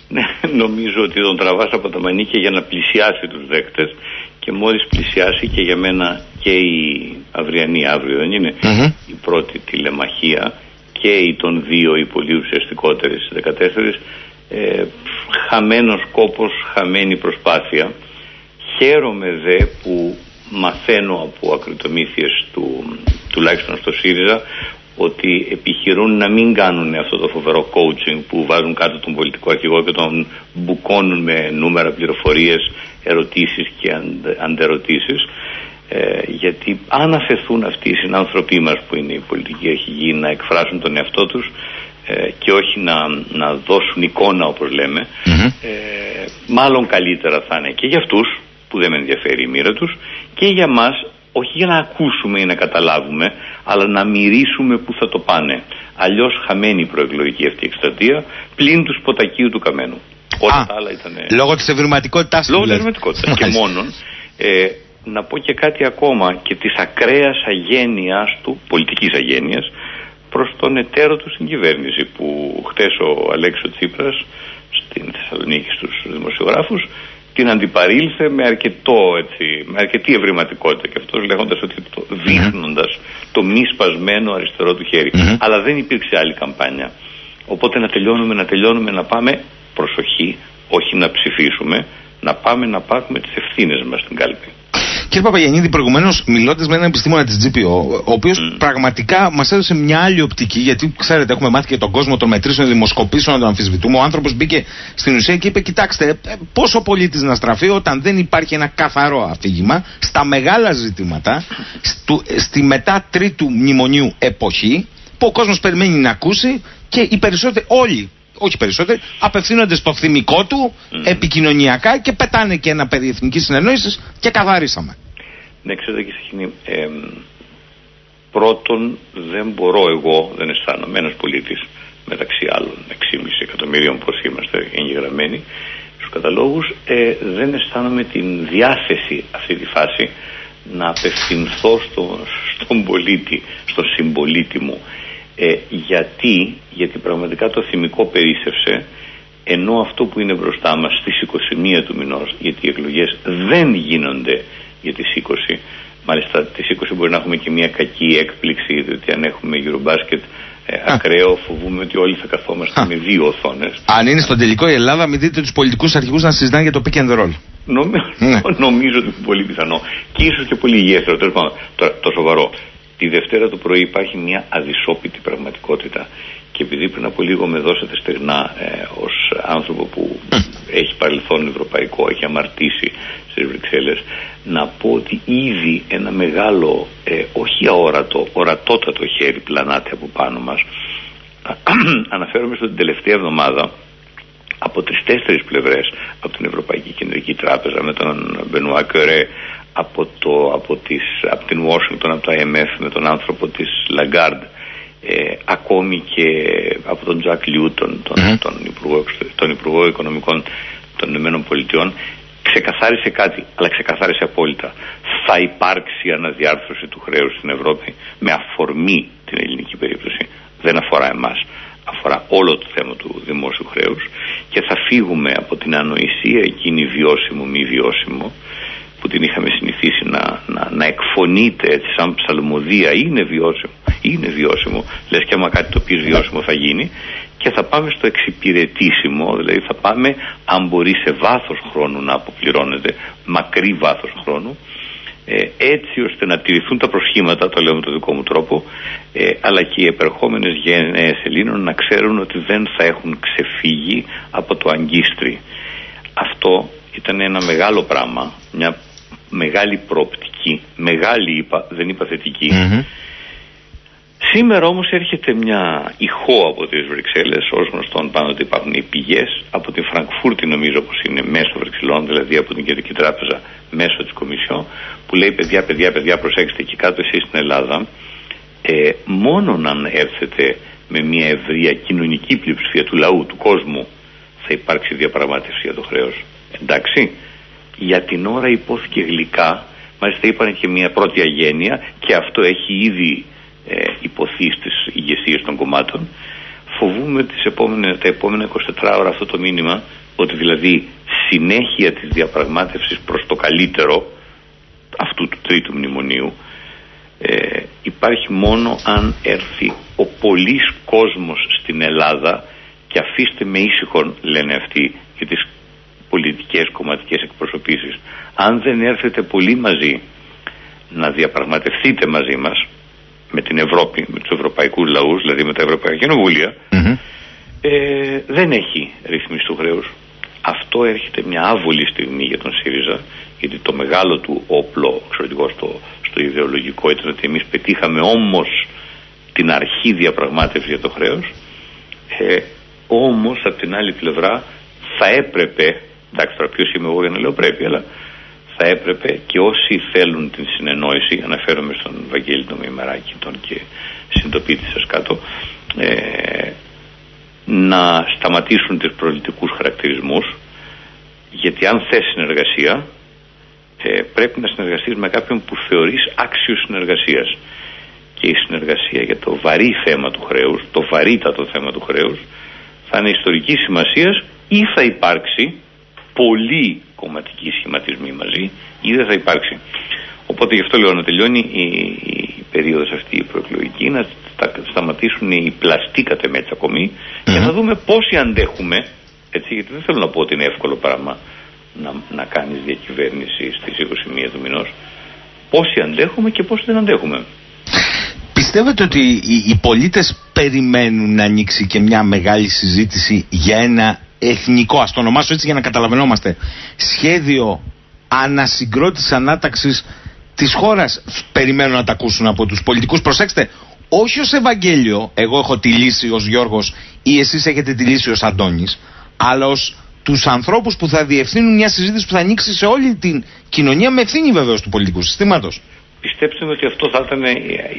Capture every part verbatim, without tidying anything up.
Ναι, νομίζω ότι τον τραβάς από τα μανίκια για να πλησιάσει τους δέκτες και μόλις πλησιάσει, και για μένα και η αυριανή, αύριο δεν είναι, mm-hmm. η πρώτη τηλεμαχία και οι των δύο οι πολύ ουσιαστικότερες δεκατέσσερις, ε, χαμένος κόπος, χαμένη προσπάθεια. Χαίρομαι δε που μαθαίνω από ακριτομήθειες του, τουλάχιστον στο ΣΥΡΙΖΑ, ότι επιχειρούν να μην κάνουν αυτό το φοβερό coaching που βάζουν κάτω τον πολιτικό αρχηγό και τον μπουκώνουν με νούμερα, πληροφορίες, ερωτήσεις και αντερωτήσεις, ε, γιατί αν αφαιθούν αυτοί οι συνάνθρωποι μας που είναι οι πολιτικοί αρχηγοί να εκφράσουν τον εαυτό τους ε, και όχι να, να δώσουν εικόνα όπως λέμε, mm-hmm. ε, μάλλον καλύτερα θα είναι και για αυτούς που δεν με ενδιαφέρει η μοίρα τους και για μας, όχι για να ακούσουμε ή να καταλάβουμε, αλλά να μυρίσουμε που θα το πάνε. Αλλιώς χαμένη η προεκλογική αυτή εκστρατεία, πλην του σποτακίου του Καμένου. Όλα τα άλλα ήταν. Λόγω της ευρηματικότητάς του. Λόγω της ευρηματικότητας. Και μόνον. Ε, να πω και κάτι ακόμα, και της ακραίας αγένειας του, πολιτικής αγένειας, προς τον εταίρο του στην κυβέρνηση, που χτες ο Αλέξης Τσίπρας στην Θεσσαλονίκη στους δημοσιογράφους την αντιπαρήλθε με, αρκετό, έτσι, με αρκετή ευρηματικότητα, και αυτός λέγοντας ότι το, δείχνοντας mm-hmm. το μη σπασμένο αριστερό του χέρι. Mm-hmm. Αλλά δεν υπήρξε άλλη καμπάνια. Οπότε να τελειώνουμε, να τελειώνουμε, να πάμε, προσοχή, όχι να ψηφίσουμε, να πάμε να πάρουμε τις ευθύνες μας στην κάλπη. Κύριε Παπαγιαννίδη, προηγουμένως μιλώντας με έναν επιστήμονα της τζι πι ο, ο οποίος mm. πραγματικά μας έδωσε μια άλλη οπτική, γιατί ξέρετε, έχουμε μάθει και τον κόσμο των μετρήσεων, δημοσκοπήσεων να τον αμφισβητούμε. Ο άνθρωπος μπήκε στην ουσία και είπε: κοιτάξτε, πόσο πολίτης να στραφεί όταν δεν υπάρχει ένα καθαρό αφήγημα στα μεγάλα ζητήματα, στου, στη μετά τρίτου μνημονίου εποχή, που ο κόσμος περιμένει να ακούσει και οι περισσότεροι, όλοι. Όχι περισσότερο, απευθύνονται στο θυμικό του, mm. επικοινωνιακά, και πετάνε και ένα περί εθνικής συνεννόησης και καθαρίσαμε. Ναι, ξέρετε κύριε Σαχίνη, ε, πρώτον δεν μπορώ εγώ, δεν αισθάνομαι, ένας πολίτης μεταξύ άλλων έξι κόμμα πέντε εκατομμυρίων πως είμαστε εγγεγραμμένοι στους καταλόγους, ε, δεν αισθάνομαι την διάθεση αυτή τη φάση να απευθυνθώ στο, στον πολίτη, στον συμπολίτη μου. Ε, γιατί, γιατί πραγματικά το θυμικό περίσσευσε, ενώ αυτό που είναι μπροστά μας στις είκοσι μία του μηνός, γιατί οι εκλογές δεν γίνονται για τις είκοσι, μάλιστα τις είκοσι μπορεί να έχουμε και μια κακή έκπληξη, διότι αν έχουμε Eurobasket ε, ακραίο, φοβούμαι ότι όλοι θα καθόμαστε με δύο οθόνες. Αν είναι στον τελικό η Ελλάδα, μην δείτε τους πολιτικούς αρχηγούς να συζητάνε για το pick and roll. Νομι... Νομίζω ότι είναι πολύ πιθανό και ίσως και πολύ υγιέστερο. Τώρα, το σοβαρό. Τη Δευτέρα το πρωί υπάρχει μια αδυσόπιτη πραγματικότητα, και επειδή πριν από λίγο με δώσατε στεγνά ε, ως άνθρωπο που έχει παρελθόν ευρωπαϊκό, έχει αμαρτήσει στις Βρυξέλλες, να πω ότι ήδη ένα μεγάλο, ε, όχι αόρατο, ορατότατο χέρι πλανάται από πάνω μας. Αναφέρομαι στην τελευταία εβδομάδα από τρεις-τέσσερις πλευρές, από την Ευρωπαϊκή Κεντρική Τράπεζα με τον Μπενουά Κερέ, από, το, από, τις, από την Washington, από το άι εμ εφ με τον άνθρωπο της Lagarde, ε, ακόμη και από τον Τζακ Λιού, τον, τον, mm-hmm. τον, Υπουργό, τον Υπουργό Οικονομικών των Ηνωμένων Πολιτειών, ξεκαθάρισε κάτι, αλλά ξεκαθάρισε απόλυτα. Θα υπάρξει αναδιάρθρωση του χρέους στην Ευρώπη με αφορμή την ελληνική περίπτωση. Δεν αφορά εμάς. Αφορά όλο το θέμα του δημόσιου χρέους, και θα φύγουμε από την ανοησία εκείνη βιώσιμο μη βιώσιμο που την είχαμε συνηθίσει να, να, να εκφωνείται έτσι σαν ψαλμοδία, είναι βιώσιμο, είναι βιώσιμο, λες και άμα κάτι το πεις βιώσιμο θα γίνει, και θα πάμε στο εξυπηρετήσιμο, δηλαδή θα πάμε, αν μπορεί, σε βάθος χρόνου να αποπληρώνεται, μακρύ βάθος χρόνου, ε, έτσι ώστε να τηρηθούν τα προσχήματα, το λέω με τον δικό μου τρόπο, ε, αλλά και οι επερχόμενες γενναίες Ελλήνων να ξέρουν ότι δεν θα έχουν ξεφύγει από το αγκίστρι. Αυτό ήταν ένα μεγάλο πράγμα, μια μεγάλη προοπτική, μεγάλη είπα, δεν είπα θετική. Mm-hmm. Σήμερα όμως έρχεται μια ηχό από τις Βρυξέλλες, ως γνωστόν πάνω ότι υπάρχουν οι πηγές, από τη Φραγκφούρτη νομίζω πως είναι μέσω Βρυξελών, δηλαδή από την Κεντρική Τράπεζα μέσω της Κομισιόν, που λέει παιδιά, παιδιά, παιδιά, προσέξτε εκεί κάτω εσείς στην Ελλάδα, ε, μόνον αν έρθετε με μια ευρεία κοινωνική πλειοψηφία του λαού, του κόσμου, θα υπάρξει διαπραγμάτευση για το χρέος. Εντάξει, για την ώρα υπόθηκε γλυκά, μάλιστα είπαν και μια πρώτη αγένεια, και αυτό έχει ήδη ε, υποθεί στις ηγεσίες των κομμάτων. φοβούμαι τις επόμενες, τα επόμενα εικοσιτέσσερις ώρα αυτό το μήνυμα, ότι δηλαδή συνέχεια της διαπραγμάτευσης προς το καλύτερο αυτού του τρίτου μνημονίου ε, υπάρχει μόνο αν έρθει ο πολύς κόσμος στην Ελλάδα, και αφήστε με ήσυχον, λένε αυτοί, για τις πολιτικές κομματικές εκπροσωπήσεις. Αν δεν έρθετε πολύ μαζί να διαπραγματευτείτε μαζί μας με την Ευρώπη, με τους ευρωπαϊκούς λαούς, δηλαδή με τα Ευρωπαϊκά Κοινοβούλια, mm-hmm. ε, δεν έχει ρύθμιση του χρέους. Αυτό έρχεται μια άβολη στιγμή για τον ΣΥΡΙΖΑ, γιατί το μεγάλο του όπλο, ξέρω, στο, στο ιδεολογικό ήταν ότι εμείς πετύχαμε όμως την αρχή διαπραγμάτευση για το χρέος. Ε, όμως από την άλλη πλευρά θα έπρεπε, εντάξει τώρα ποιος είμαι εγώ για να λέω πρέπει, αλλά θα έπρεπε και όσοι θέλουν την συνεννόηση, αναφέρομαι στον Βαγγέλη τον Μημαράκη, τον και συντοπίτη σας κάτω, ε, να σταματήσουν τους προλητικούς χαρακτηρισμούς, γιατί αν θες συνεργασία ε, πρέπει να συνεργαστείς με κάποιον που θεωρείς άξιος συνεργασίας, και η συνεργασία για το βαρύ θέμα του χρέους, το βαρύτατο θέμα του χρέους, θα είναι ιστορική σημασίας, ή θα υπάρξει πολύ κομματικοί σχηματισμοί μαζί, ή δεν θα υπάρξει. Οπότε γι' αυτό λέω να τελειώνει η, η περίοδος αυτή η προεκλογική, να στα, σταματήσουν οι πλαστοί κατεμέτσακομοι mm-hmm. και να δούμε πόσοι αντέχουμε, έτσι, γιατί δεν θέλω να πω ότι είναι εύκολο πράγμα να, να κάνεις διακυβέρνηση στις είκοσι μία του μηνός, πόσοι αντέχουμε και πόσοι δεν αντέχουμε. Πιστεύετε ότι οι, οι πολίτες περιμένουν να ανοίξει και μια μεγάλη συζήτηση για ένα εθνικό, ας το ονομάσω έτσι για να καταλαβαίνόμαστε, σχέδιο ανασυγκρότησης, ανάταξης της χώρας? Περιμένουν να τα ακούσουν από τους πολιτικούς. Προσέξτε, όχι ως Ευαγγέλιο, εγώ έχω τη λύση ως Γιώργος ή εσείς έχετε τη λύση ως Αντώνης, αλλά ως τους ανθρώπους που θα διευθύνουν μια συζήτηση που θα ανοίξει σε όλη την κοινωνία, με ευθύνη βεβαίως του πολιτικού συστήματος. Πιστέψτε με ότι αυτό θα ήταν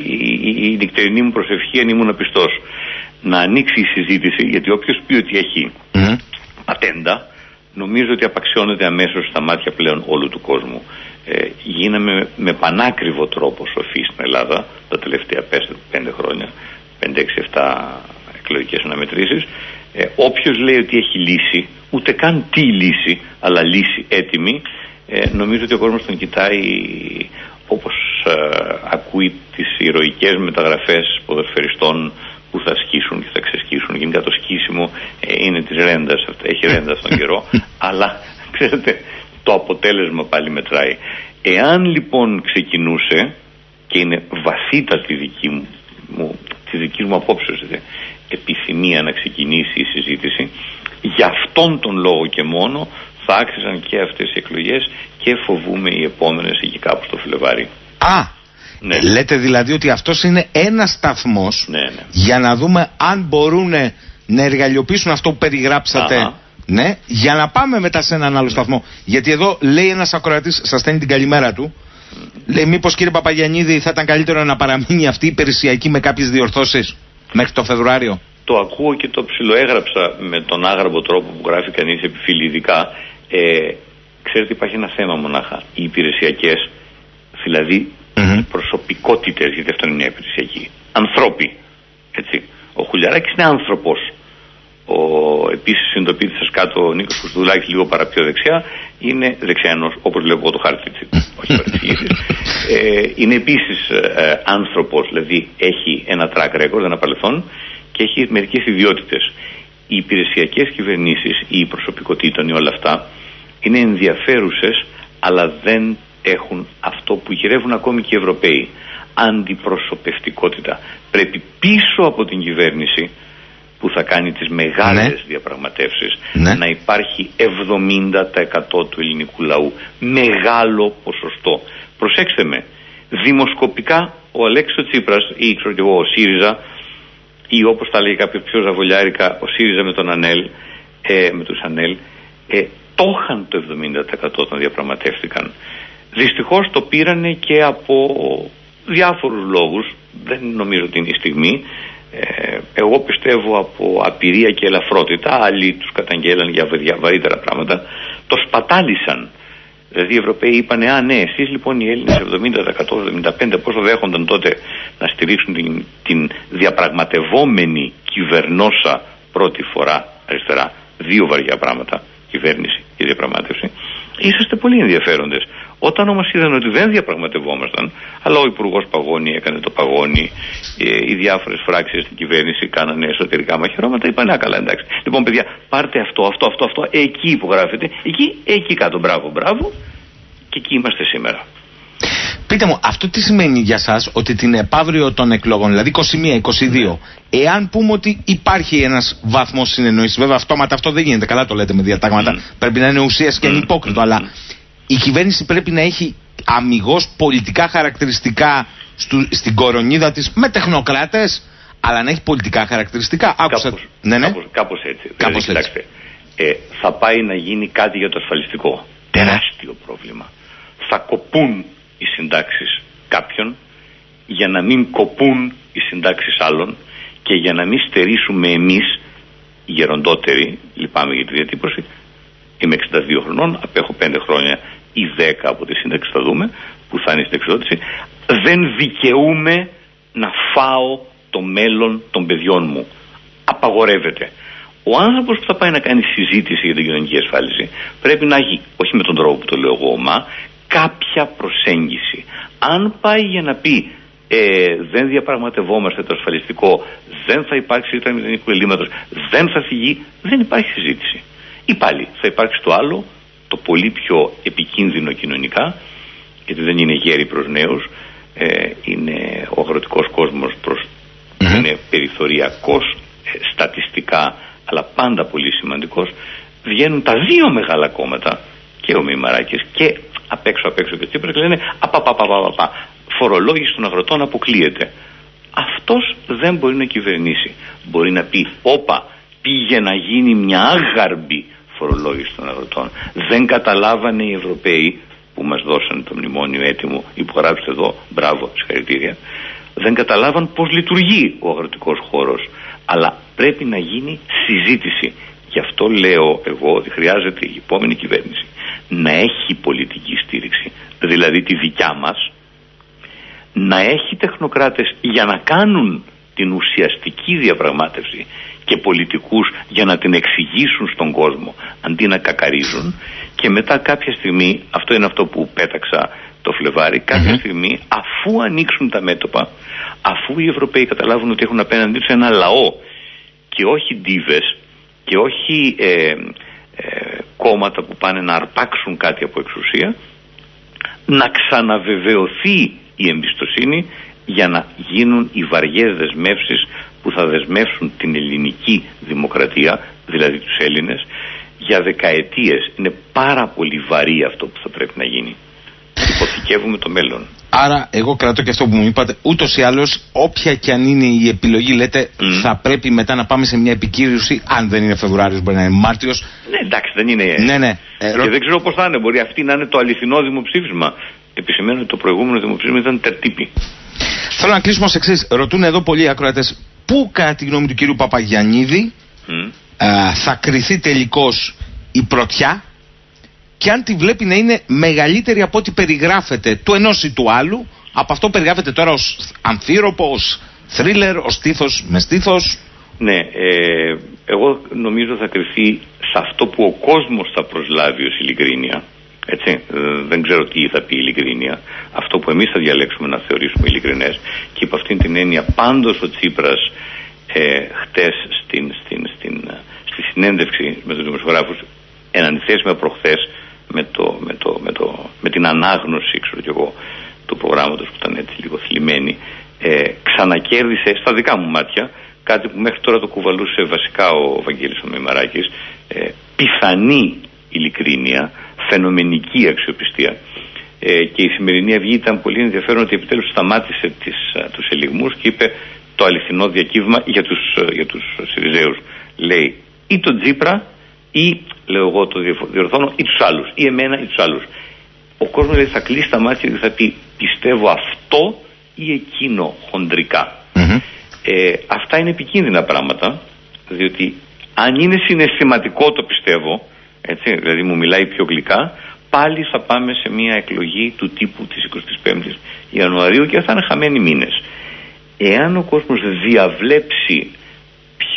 η νυχτερινή μου προσευχή αν ήμουν πιστός. Να ανοίξει η συζήτηση, γιατί όποιος πει ότι έχει mm. πατέντα, νομίζω ότι απαξιώνεται αμέσως στα μάτια πλέον όλου του κόσμου. Ε, γίναμε με πανάκριβο τρόπο σοφοί στην Ελλάδα τα τελευταία πέντε χρόνια, πέντε, έξι, επτά εκλογικές αναμετρήσεις. Ε, όποιος λέει ότι έχει λύση, ούτε καν τι λύση, αλλά λύση έτοιμη, ε, νομίζω ότι ο κόσμος τον κοιτάει όπως ε, ακούει τις ηρωικές μεταγραφές ποδοσφαιριστών που θα σκίσουν και θα ξεσκίσουν. Γενικά το σκίσιμο ε, είναι της ρέντας, έχει ρέντα στον καιρό, αλλά ξέρετε το αποτέλεσμα πάλι μετράει. Εάν λοιπόν ξεκινούσε, και είναι βαθύτατη δική μου, μου, τη δική μου απόψεως επιθυμία να ξεκινήσει η συζήτηση, για αυτόν τον λόγο και μόνο θα άξιζαν και αυτές οι εκλογές, και φοβούμε οι επόμενες εκεί κάπου στο Φλεβάρι. Α, ναι. Λέτε δηλαδή ότι αυτός είναι ένας σταθμός, ναι, ναι. για να δούμε αν μπορούν να εργαλειοποιήσουν αυτό που περιγράψατε. Αχα. Ναι, για να πάμε μετά σε έναν άλλο σταθμό. Γιατί εδώ λέει ένας ακροατής, σας στέλνει την καλημέρα του, mm. λέει μήπως κύριε Παπαγιαννίδη θα ήταν καλύτερο να παραμείνει αυτή η υπηρεσιακή με κάποιες διορθώσεις μέχρι το Φεβρουάριο? Το ακούω και το ψιλοέγραψα με τον άγραμπο τρόπο που γράφει κανείς επιφυλιδικά. Ε, ξέρετε, υπάρχει ένα θέμα μονάχα. Οι υπηρεσιακές, δηλαδή mm-hmm. προσωπικότητες, γιατί αυτό είναι μια υπηρεσιακή, ανθρώποι, έτσι. Ο Χουλιαράκης είναι άνθρωπος. Ο επίσης συντοπίτης σας κάτω, ο Νίκος Κουσδουλάκης, λίγο παραπιό δεξιά, είναι δεξιανός, όπως λέω εγώ το χάρτη, έτσι. Όχι παρεξηγήσεις. ε, είναι επίσης ε, άνθρωπος, δηλαδή έχει ένα track record, ένα παρελθόν, και έχει μερικές ιδιότητες. Οι υπηρεσιακές κυβερνήσεις, οι προσωπικότητων ή όλα αυτά είναι ενδιαφέρουσες, αλλά δεν έχουν αυτό που γυρεύουν ακόμη και οι Ευρωπαίοι. Αντιπροσωπευτικότητα. Πρέπει πίσω από την κυβέρνηση που θα κάνει τις μεγάλες ναι. διαπραγματεύσεις ναι. να υπάρχει εβδομήντα τοις εκατό του ελληνικού λαού. Μεγάλο ποσοστό. Προσέξτε με, δημοσκοπικά ο Αλέξης Τσίπρας ή ξέρω και εγώ ο ΣΥΡΙΖΑ, ή όπως τα λέει κάποιο πιο ζαβολιάρικα ο ΣΥΡΙΖΑ με τον Ανέλ, ε, με τους Ανέλ, ε, το είχαν το εβδομήντα τοις εκατό όταν διαπραγματεύτηκαν. Δυστυχώς το πήρανε και από διάφορους λόγους, δεν νομίζω ότι είναι η στιγμή. Ε, εγώ πιστεύω από απειρία και ελαφρότητα, άλλοι τους καταγγέλαν για βαρύτερα πράγματα, το σπατάλησαν. Δηλαδή οι Ευρωπαίοι είπανε, α ναι, εσείς λοιπόν οι Έλληνες εβδομήντα τοις εκατό, εβδομήντα πέντε τοις εκατό πόσο δέχονταν τότε να στηρίξουν την, την διαπραγματευόμενη κυβερνώσα πρώτη φορά αριστερά, δύο βαριά πράγματα, κυβέρνηση και διαπραγμάτευση, είσαστε πολύ ενδιαφέροντες. Όταν όμως είδαν ότι δεν διαπραγματευόμασταν, αλλά ο Υπουργός Παγώνη έκανε το Παγώνη, ε, οι διάφορες φράξεις στην κυβέρνηση κάνανε εσωτερικά μαχαιρώματα, είπαν α, καλά, εντάξει. Λοιπόν, παιδιά, πάρτε αυτό, αυτό, αυτό, αυτό, εκεί υπογράφετε, εκεί, εκεί κάτω, μπράβο, μπράβο, και εκεί είμαστε σήμερα. Πείτε μου, αυτό τι σημαίνει για σας, ότι την επαύριο των εκλογών, δηλαδή είκοσι μία είκοσι δύο, ναι. εάν πούμε ότι υπάρχει ένας βαθμός συνεννόησης, βέβαια αυτόματα αυτό δεν γίνεται, καλά το λέτε με διατάγματα, mm. πρέπει να είναι ουσίας και ανυπόκριτο, mm. αλλά η κυβέρνηση πρέπει να έχει αμιγώς πολιτικά χαρακτηριστικά στου, στην κορονίδα της με τεχνοκράτες, αλλά να έχει πολιτικά χαρακτηριστικά. Άκουσα. Κάπως, ναι, ναι. κάπως, κάπως έτσι. Κάπως δηλαδή, έτσι. Κοιτάξτε, ε, θα πάει να γίνει κάτι για το ασφαλιστικό. Τεράστιο πρόβλημα. Θα κοπούν οι συντάξεις κάποιων για να μην κοπούν οι συντάξεις άλλων και για να μην στερήσουμε εμείς οι γεροντότεροι, λυπάμαι για τη διατύπωση, είμαι εξήντα δύο χρονών, απέχω πέντε χρόνια ή δέκα από τη σύνταξη, θα δούμε που θα είναι η συνταξιδότηση, δεν δικαιούμαι να φάω το μέλλον των παιδιών μου. Απαγορεύεται. Ο άνθρωπος που θα πάει να κάνει συζήτηση για την κοινωνική ασφάλιση πρέπει να έχει, όχι με τον τρόπο που το λέω εγώ, μα κάποια προσέγγιση. Αν πάει για να πει ε, δεν διαπραγματευόμαστε το ασφαλιστικό, δεν θα υπάρξει ρήτρα μηδενικού ελλείμματος, δεν θα φυγεί, δεν υπάρχει συζήτηση. Ή πάλι θα υπάρξει το άλλο, το πολύ πιο επικίνδυνο κοινωνικά, γιατί δεν είναι γέροι προς νέους, ε, είναι ο αγροτικός κόσμος προς, mm-hmm. είναι περιθωριακός, ε, στατιστικά, αλλά πάντα πολύ σημαντικός. Βγαίνουν τα δύο μεγάλα κόμματα, και ο Μημαράκης και απ' έξω απ' έξω και ο Τσίπρας, και λένε απαπαπαπαπαπα, φορολόγηση των αγροτών αποκλείεται. Αυτός δεν μπορεί να κυβερνήσει. Μπορεί να πει, όπα, πήγε να γίνει μια άγαρμπη φορολόγηση των αγροτών. Δεν καταλάβανε οι Ευρωπαίοι που μας δώσαν το μνημόνιο έτοιμο, υπογράψτε εδώ, μπράβο, συγχαρητήρια, δεν καταλάβαν πώς λειτουργεί ο αγροτικός χώρος. Αλλά πρέπει να γίνει συζήτηση. Γι' αυτό λέω εγώ ότι χρειάζεται η επόμενη κυβέρνηση να έχει πολιτική στήριξη, δηλαδή τη δικιά μας, να έχει τεχνοκράτες για να κάνουν την ουσιαστική διαπραγμάτευση και πολιτικούς για να την εξηγήσουν στον κόσμο αντί να κακαρίζουν, και μετά κάποια στιγμή, αυτό είναι αυτό που πέταξα το Φλεβάρι, κάποια mm-hmm. στιγμή αφού ανοίξουν τα μέτωπα, αφού οι Ευρωπαίοι καταλάβουν ότι έχουν απέναντί τους ένα λαό και όχι ντίβες και όχι ε, ε, κόμματα που πάνε να αρπάξουν κάτι από εξουσία, να ξαναβεβαιωθεί η εμπιστοσύνη για να γίνουν οι βαριές δεσμεύσεις που θα δεσμεύσουν την ελληνική δημοκρατία, δηλαδή τους Έλληνες, για δεκαετίες. Είναι πάρα πολύ βαρύ αυτό που θα πρέπει να γίνει. Υποθηκεύουμε το μέλλον. Άρα, εγώ κρατώ και αυτό που μου είπατε. Ούτως ή άλλως, όποια και αν είναι η επιλογή, λέτε, mm. θα πρέπει μετά να πάμε σε μια επικύρωση. Αν δεν είναι Φεβρουάριος, μπορεί να είναι Μάρτιος. Ναι, εντάξει, δεν είναι. Ναι, ναι. Ε, και ρω... δεν ξέρω πώς θα είναι. Μπορεί αυτή να είναι το αληθινό δημοψήφισμα. Επισημαίνω ότι το προηγούμενο δημοψήφισμα ήταν τερτύπη. Θέλω να κλείσουμε ως εξής. Ρωτούν εδώ πολλοί ακροατές, πού κατά τη γνώμη του κυρίου Παπαγιαννίδη mm. ε, θα κριθεί τελικώς η πρωτιά, και αν τη βλέπει να είναι μεγαλύτερη από ό,τι περιγράφεται του ενός ή του άλλου, από αυτό περιγράφεται τώρα ως αμφίροπο, ως θρίλερ, ως στήθος με στήθος. Ναι, ε, εγώ νομίζω θα κρυφθεί σε αυτό που ο κόσμος θα προσλάβει ως ειλικρίνεια. Έτσι, ε, δεν ξέρω τι θα πει ειλικρίνεια. Αυτό που εμείς θα διαλέξουμε να θεωρήσουμε ειλικρινές. Και υπό αυτήν την έννοια πάντως ο Τσίπρας ε, χτες στην, στην, στην, στη συνέντευξη με τους δημοσιογράφους, εν αντιθέσει με προχθές, με, το, με, το, με, το, με την ανάγνωση, ξέρω κι εγώ, του προγράμματος που ήταν έτσι λίγο θλιμμένη, ε, ξανακέρδισε στα δικά μου μάτια κάτι που μέχρι τώρα το κουβαλούσε βασικά ο Βαγγέλης ο Μημαράκης, ε, πιθανή ειλικρίνεια, φαινομενική αξιοπιστία. Ε, και η σημερινή Αυγή ήταν πολύ ενδιαφέρον ότι επιτέλους σταμάτησε τις, τους ελιγμούς και είπε το αληθινό διακύβημα για τους, για τους Συριζέους. Λέει ή τον Τσίπρα ή, λέω εγώ το διορθώνω, ή τους άλλους, ή εμένα ή τους άλλους. Ο κόσμος δηλαδή θα κλείσει τα μάτια και θα πει πιστεύω αυτό ή εκείνο χοντρικά. Mm-hmm. Ε, αυτά είναι επικίνδυνα πράγματα, διότι αν είναι συναισθηματικό το πιστεύω, έτσι, δηλαδή μου μιλάει πιο γλυκά, πάλι θα πάμε σε μια εκλογή του τύπου της εικοστής πέμπτης Ιανουαρίου και θα είναι χαμένοι μήνες. Εάν ο κόσμος διαβλέψει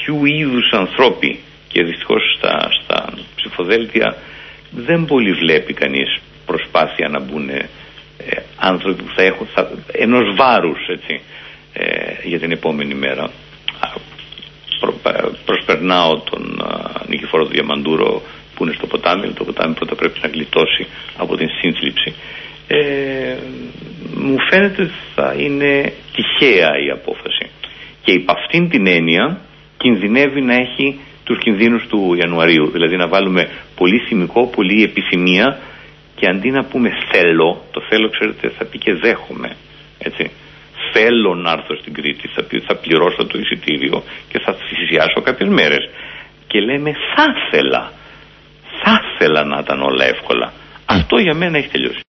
τέτοιου είδους ανθρώποι, και δυστυχώς στα, στα ψηφοδέλτια δεν πολύ βλέπει κανείς προσπάθεια να μπουν ε, άνθρωποι που θα έχουν θα, ενός βάρους, έτσι, ε, για την επόμενη μέρα. Προ, προσπερνάω τον α, Νικηφόρο του Διαμαντούρο που είναι στο ποτάμι. Το ποτάμι πρώτα πρέπει να γλιτώσει από την σύνθλιψη. Ε, μου φαίνεται ότι θα είναι τυχαία η απόφαση, και υπ' αυτήν την έννοια κινδυνεύει να έχει τους κινδύνους του Ιανουαρίου, δηλαδή να βάλουμε πολύ θυμικό, πολύ επιθυμία, και αντί να πούμε θέλω, το θέλω ξέρετε θα πει και δέχομαι, έτσι. Θέλω να έρθω στην Κρήτη, θα, θα πληρώσω το εισιτήριο και θα θυσιάσω κάποιες μέρες, και λέμε θα ήθελα θα ήθελα να ήταν όλα εύκολα. Αυτό για μένα έχει τελειώσει.